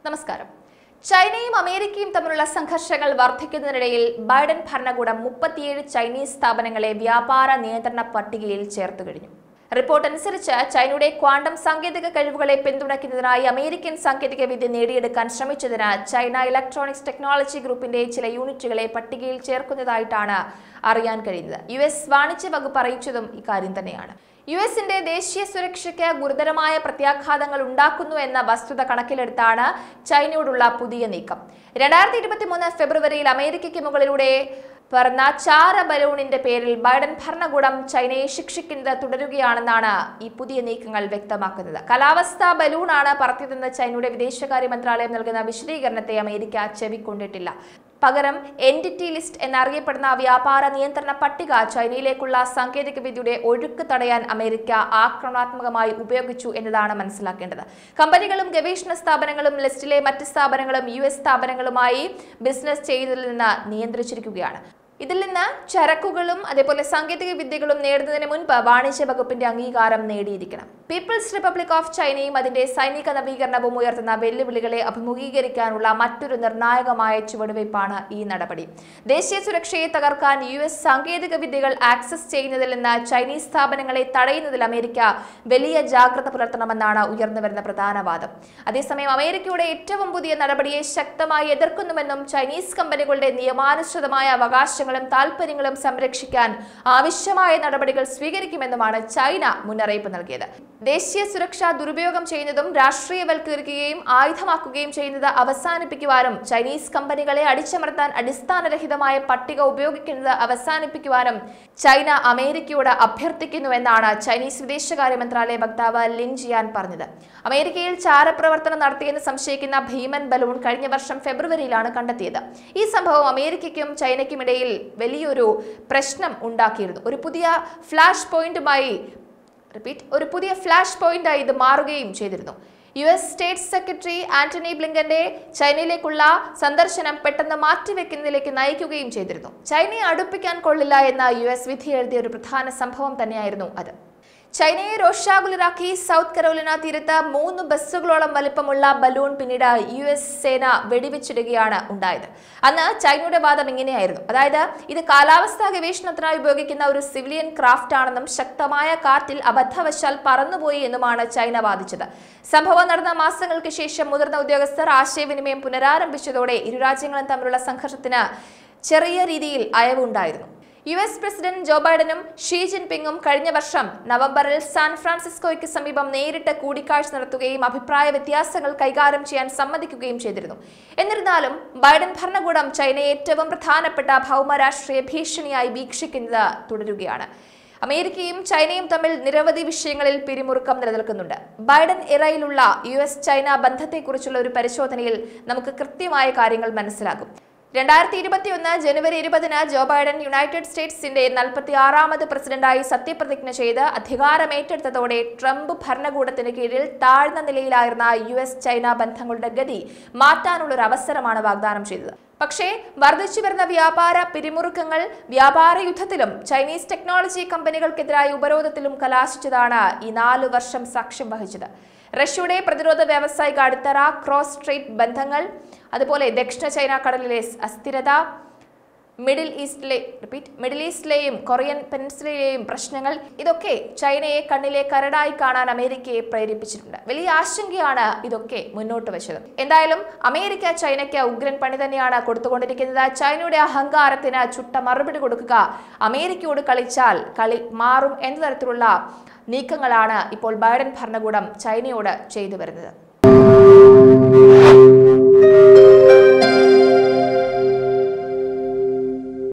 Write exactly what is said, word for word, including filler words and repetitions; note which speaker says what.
Speaker 1: നമസ്കാരം. ചൈനയും അമേരിക്കയും തമ്മിലുള്ള സംഘർഷങ്ങൾ വർദ്ധിക്കുന്നതിനിടയിൽ ബൈഡൻ ഭരണകൂടം മുപ്പത്തിയേഴ് ചൈനീസ് സ്ഥാപനങ്ങളെ വ്യാപാര നിയന്ത്രണ പട്ടികയിൽ ചേർത്തു കഴിഞ്ഞു. റിപ്പോർട്ട് അനുസരിച്ച് ചൈനയുടെ ക്വാണ്ടം സാങ്കേതിക കഴിവുകളെ പിന്തുണയ്ക്കുന്നതിനായി അമേരിക്കൻ സാങ്കേതിക വിദ്യ നേടിയെടുക്കാൻ ശ്രമിച്ചതിന് ചൈന ഇലക്ട്രോണിക്സ് ടെക്നോളജി ഗ്രൂപ്പിന്റെ ചില യൂണിറ്റുകളെ പട്ടികയിൽ ചേർക്കുന്നതായിട്ടാണ് അറിയാൻ കഴിയുന്നത്. യു എസ് വാണിജ്യ വകുപ്പ് അറിയിച്ചതും ഇക്കാര്യം തന്നെയാണ്. യു എസിന്റെ ദേശീയ സുരക്ഷയ്ക്ക് ഗുരുതരമായ പ്രത്യാഘാതങ്ങൾ ഉണ്ടാക്കുന്നു എന്ന വസ്തുത കണക്കിലെടുത്താണ് ചൈനയോടുള്ള പുതിയ നീക്കം. രണ്ടായിരത്തി ഇരുപത്തി മൂന്ന് ഫെബ്രുവരിയിൽ അമേരിക്കയ്ക്ക് മുകളിലൂടെ പറന്ന ചാര ബലൂണിന്റെ പേരിൽ ബൈഡൻ ഭരണകൂടം ചൈനയെ ശിക്ഷിക്കുന്നത് തുടരുകയാണെന്നാണ് ഈ പുതിയ നീക്കങ്ങൾ വ്യക്തമാക്കുന്നത്. കാലാവസ്ഥാ ബലൂണാണ് പറത്തിയതെന്ന് ചൈനയുടെ വിദേശകാര്യ മന്ത്രാലയം നൽകുന്ന വിശദീകരണത്തെ അമേരിക്ക ചെവിക്കൊണ്ടിട്ടില്ല. പകരം എൻറ്റിറ്റി ലിസ്റ്റ് എന്നറിയപ്പെടുന്ന വ്യാപാര നിയന്ത്രണ പട്ടിക ചൈനയിലേക്കുള്ള സാങ്കേതിക വിദ്യയുടെ ഒഴുക്ക് തടയാൻ അമേരിക്ക ആക്രമണാത്മകമായി ഉപയോഗിച്ചു എന്നതാണ് മനസ്സിലാക്കേണ്ടത്. കമ്പനികളും ഗവേഷണ സ്ഥാപനങ്ങളും ലിസ്റ്റിലെ മറ്റ് സ്ഥാപനങ്ങളും യു എസ് സ്ഥാപനങ്ങളുമായി ബിസിനസ് ചെയ്യുന്നതിൽ നിന്ന് നിയന്ത്രിച്ചിരിക്കുകയാണ്. ഇതിൽ നിന്ന് ചരക്കുകളും അതേപോലെ സാങ്കേതിക വിദ്യകളും നേടുന്നതിന് മുൻപ് വാണിജ്യ വകുപ്പിന്റെ അംഗീകാരം നേടിയിരിക്കണം. പീപ്പിൾസ് റിപ്പബ്ലിക് ഓഫ് ചൈനയും അതിന്റെ സൈനിക നവീകരണവും ഉയർത്തുന്ന വെല്ലുവിളികളെ അഭിമുഖീകരിക്കാനുള്ള മറ്റൊരു നിർണായകമായ ചുവടുവയ്പ്പാണ് ഈ നടപടി. ദേശീയ സുരക്ഷയെ തകർക്കാൻ യു എസ് സാങ്കേതിക വിദ്യകൾ ആക്സസ് ചെയ്യുന്നതിൽ നിന്ന് ചൈനീസ് സ്ഥാപനങ്ങളെ തടയുന്നതിൽ അമേരിക്ക വലിയ ജാഗ്രത പുലർത്തണമെന്നാണ് ഉയർന്നുവരുന്ന പ്രധാന വാദം. അതേസമയം അമേരിക്കയുടെ ഏറ്റവും പുതിയ നടപടിയെ ശക്തമായി എതിർക്കുന്നുവെന്നും ചൈനീസ് കമ്പനികളുടെ നിയമാനുസൃതമായ അവകാശം താൽപര്യങ്ങളും സംരക്ഷിക്കാൻ ആവശ്യമായ നടപടികൾ സ്വീകരിക്കുമെന്നുമാണ് ചൈന മുന്നറിയിപ്പ് നൽകിയത്. ദേശീയ സുരക്ഷ ദുരുപയോഗം ചെയ്യുന്നതും രാഷ്ട്രീയവൽക്കരിക്കുകയും ആയുധമാക്കുകയും ചെയ്യുന്നത് അവസാനിപ്പിക്കുവാനും ചൈനീസ് കമ്പനികളെ അടിച്ചമർത്താൻ അടിസ്ഥാനരഹിതമായ പട്ടിക ഉപയോഗിക്കുന്നത് അവസാനിപ്പിക്കുവാനും ചൈന അമേരിക്കയോട് അഭ്യർത്ഥിക്കുന്നുവെന്നാണ് ചൈനീസ് വിദേശകാര്യ മന്ത്രാലയ വക്താവ് ലിൻ ജിയാൻ പറഞ്ഞത്. അമേരിക്കയിൽ ചാരപ്രവർത്തനം നടത്തിയെന്ന് സംശയിക്കുന്ന ഭീമൻ ബലൂൺ കഴിഞ്ഞ വർഷം ഫെബ്രുവരിയിലാണ് കണ്ടെത്തിയത്. ഈ സംഭവം അമേരിക്കയ്ക്കും ചൈനയ്ക്കും ഇടയിൽ വലിയൊരു പ്രശ്നം ഉണ്ടാക്കിയിരുന്നു. ഒരു പുതിയ ഫ്ലാഷ് പോയിന്റുമായി റിപ്പീറ്റ് ഒരു പുതിയ ഫ്ലാഷ് പോയിന്റായി ഇത് മാറുകയും ചെയ്തിരുന്നു. U S state secretary Antony ബ്ലിങ്കന്റെ ചൈനയിലേക്കുള്ള സന്ദർശനം പെട്ടെന്ന് മാറ്റിവെക്കുന്നതിലേക്ക് നയിക്കുകയും ചെയ്തിരുന്നു. ചൈനയെ അടുപ്പിക്കാൻ കൊള്ളില്ല എന്ന യു എസ് വിധി എഴുതിയ ഒരു പ്രധാന സംഭവം തന്നെയായിരുന്നു അത്. ചൈനയെ രോഷാകുലരാക്കി സൗത്ത് കരോലിന തീരത്ത് മൂന്ന് ബസ്സുകളോളം വലിപ്പമുള്ള ബലൂൺ പിന്നീട് യു എസ് സേന വെടിവെച്ചിടുകയാണ് ഉണ്ടായത്. അന്ന് ചൈനയുടെ വാദം ഇങ്ങനെയായിരുന്നു. അതായത് ഇത് കാലാവസ്ഥാ ഗവേഷണത്തിനായി ഉപയോഗിക്കുന്ന ഒരു സിവിലിയൻ ക്രാഫ്റ്റ് ആണെന്നും ശക്തമായ കാറ്റിൽ അബദ്ധവശാൽ പറന്നുപോയി എന്നുമാണ് ചൈന വാദിച്ചത്. സംഭവം നടന്ന മാസങ്ങൾക്ക് ശേഷം മുതിർന്ന ഉദ്യോഗസ്ഥർ ആശയവിനിമയം പുനരാരംഭിച്ചതോടെ ഇരു രാജ്യങ്ങളും തമ്മിലുള്ള സംഘർഷത്തിന് ചെറിയ രീതിയിൽ അയവുണ്ടായിരുന്നു. യു എസ് പ്രസിഡന്റ് ജോ ബൈഡനും ഷീ ജിൻപിങ്ങും കഴിഞ്ഞ വർഷം നവംബറിൽ സാൻ ഫ്രാൻസിസ്കോയ്ക്ക് സമീപം നേരിട്ട് കൂടിക്കാഴ്ച നടത്തുകയും അഭിപ്രായ വ്യത്യാസങ്ങൾ കൈകാര്യം ചെയ്യാൻ സമ്മതിക്കുകയും ചെയ്തിരുന്നു. എന്നിരുന്നാലും ബൈഡൻ ഭരണകൂടം ചൈനയെ ഏറ്റവും പ്രധാനപ്പെട്ട ഭൗമരാഷ്ട്രീയ ഭീഷണിയായി വീക്ഷിക്കുന്നത് തുടരുകയാണ്. അമേരിക്കയും ചൈനയും തമ്മിൽ നിരവധി വിഷയങ്ങളിൽ പിരിമുറുക്കം നിലനിൽക്കുന്നുണ്ട്. ബൈഡൻ ഇറയിലുള്ള യു എസ് ചൈന ബന്ധത്തെക്കുറിച്ചുള്ള ഒരു പരിശോധനയിൽ നമുക്ക് കൃത്യമായ കാര്യങ്ങൾ മനസ്സിലാകും. രണ്ടായിരത്തി ഇരുപത്തി ഒന്ന് ജനുവരി ഇരുപതിന് ജോ ബൈഡൻ യുണൈറ്റഡ് സ്റ്റേറ്റ്സിന്റെ നാൽപ്പത്തി ആറാമത് പ്രസിഡന്റായി സത്യപ്രതിജ്ഞ ചെയ്ത് അധികാരമേറ്റെടുത്തതോടെ ട്രംപ് ഭരണകൂടത്തിന് കീഴിൽ താഴ്ന്ന നിലയിലായിരുന്ന യു എസ് ചൈന ബന്ധങ്ങളുടെ ഗതി മാറ്റാനുള്ളൊരു അവസരമാണ് വാഗ്ദാനം ചെയ്തത്. പക്ഷേ വർദ്ധിച്ചു വരുന്ന വ്യാപാര പിരിമുറുക്കങ്ങൾ വ്യാപാര യുദ്ധത്തിലും ചൈനീസ് ടെക്നോളജി കമ്പനികൾക്കെതിരായ ഉപരോധത്തിലും കലാശിച്ചതാണ് ഈ നാലു വർഷം സാക്ഷ്യം വഹിച്ചത്. റഷ്യയുടെ പ്രതിരോധ വ്യാവസായിക അടിത്തറ, ക്രോസ് സ്ട്രെയിറ്റ് ബന്ധങ്ങൾ, അതുപോലെ ദക്ഷിണ ചൈന കടലിലെ അസ്ഥിരത, മിഡിൽ ഈസ്റ്റിലെ റിപ്പീറ്റ് മിഡിൽ ഈസ്റ്റിലെയും കൊറിയൻ പെനിൻസുലയിലെയും പ്രശ്നങ്ങൾ, ഇതൊക്കെ ചൈനയെ കണ്ണിലെ കരടായി കാണാൻ അമേരിക്കയെ പ്രേരിപ്പിച്ചിട്ടുണ്ട്. വലിയ ആശങ്കയാണ് ഇതൊക്കെ മുന്നോട്ട് വെച്ചത്. എന്തായാലും അമേരിക്ക ചൈനയ്ക്ക് ഉഗ്രൻ പണി തന്നെയാണ് കൊടുത്തുകൊണ്ടിരിക്കുന്നത്. ചൈനയുടെ അഹങ്കാരത്തിന് ചുട്ട മറുപടി കൊടുക്കുക, അമേരിക്കയോട് കളിച്ചാൽ കളി മാറും എന്ന തരത്തിലുള്ള നീക്കങ്ങളാണ് ഇപ്പോൾ ബൈഡൻ ഭരണകൂടം ചൈനയോട് ചെയ്തു വരുന്നത്.